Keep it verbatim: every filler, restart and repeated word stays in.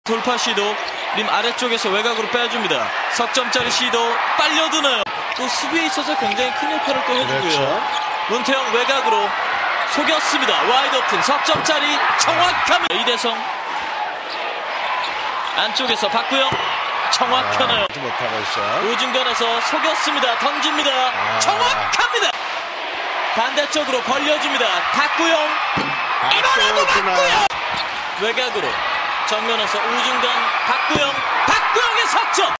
돌파 시도, 림 아래쪽에서 외곽으로 빼줍니다. 석점짜리 시도 빨려드나요. 또 수비에 있어서 굉장히 큰 역할을 또 해주고요. 그렇죠. 문태영 외곽으로 속였습니다. 와이드 오픈 석점짜리 정확합니다. 이대성 안쪽에서 박구영 정확하네요. 아, 못하고 있어요. 우중간에서 속였습니다. 던집니다. 아. 정확합니다. 반대쪽으로 벌려줍니다. 박구영 이번에도 박구영 외곽으로 정면에서 우중간 박구영 박구영의 석점.